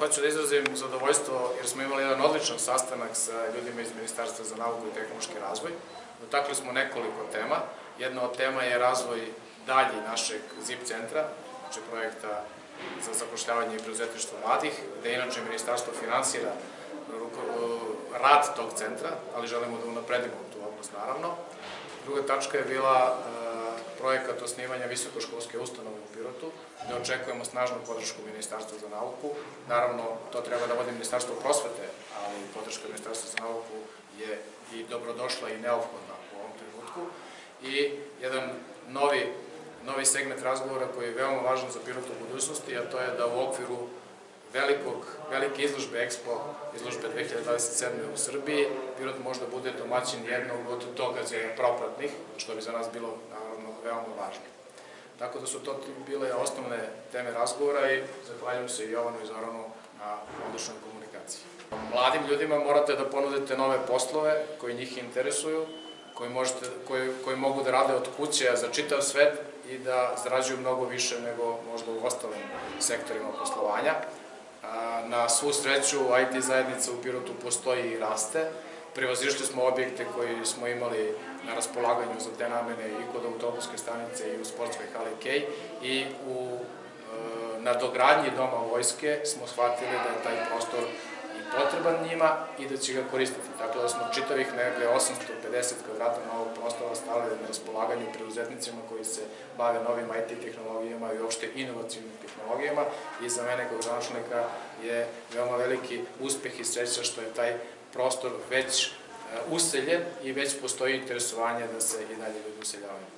hoću da izrazim zadovoljstvo jer smo imali jedan odličan sastanak sa ljudima iz Ministarstva za nauku i tehnološki razvoj. Dotakli smo nekoliko tema. Jedna od tema je razvoj dalji našeg ZIP centra, znači projekta za zapošljavanje i preduzetništvo mladih, gde inače Ministarstvo finansira rad tog centra, ali želimo da unapredimo tu oblast naravno. Druga tačka je bila projekat osnivanja visokoškolske ustanove u Pirotu, gde očekujemo snažnu podršku Ministarstva za nauku. Naravno, to treba da vodi Ministarstvo prosvete, ali podrška Ministarstva za nauku je i dobrodošla i neophodna u ovom trenutku. I jedan novi segment razgovora koji je veoma važan za Pirot u budućnosti, a to je da u okviru velike izložbe Expo, izložbe 2027. u Srbiji, Pirot možda bude domaćin jednog od događaja propratnih, što bi za nas bilo naravno veoma važno. Tako da su to bile osnovne teme razgovora i zahvaljujem se i Jovanu i Zoranu na odličnoj komunikaciji. Mladim ljudima morate da ponudite nove poslove koji njih interesuju, koji mogu da rade od kuće za čitav svet i da zarađuju mnogo više nego možda u ostalim sektorima poslovanja. Na svu sreću, IT zajednica u Pirotu postoji i raste. Prevazišli smo objekte koji smo imali na raspolaganju za te namene i kod autobuske stanice i u sportskoj hali Kej i na dogradnji Doma vojske smo shvatili da je taj prostor i potreban njima i da će ga koristiti. Tako da smo čitavih negde 850 kvadrata novog prostora stavili na raspolaganju preduzetnicima koji se bave novim IT tehnologijama i uopšte inovacijnim tehnologijama i za mene kao gradonačelnika je veoma veliki uspeh i sreća što je taj prostor već useljen i već postoji interesovanje da se i dalje ljudi useljavaju.